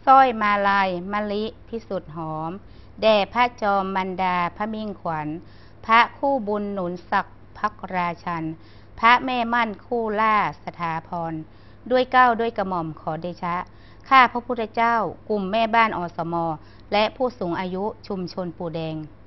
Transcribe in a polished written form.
สร้อยมาลายมะลิพิสุทธิ์หอมแด่พระจอมมันดาพระมิ่งขวัญพระคู่บุญหนุนศักดิ์พักราชันพระแม่มั่นคู่ล่าสถาพรด้วยเกล้าด้วยกระหม่อมขอเดชะข้าพระพุทธเจ้ากลุ่มแม่บ้านอสมและผู้สูงอายุชุมชนปูแดง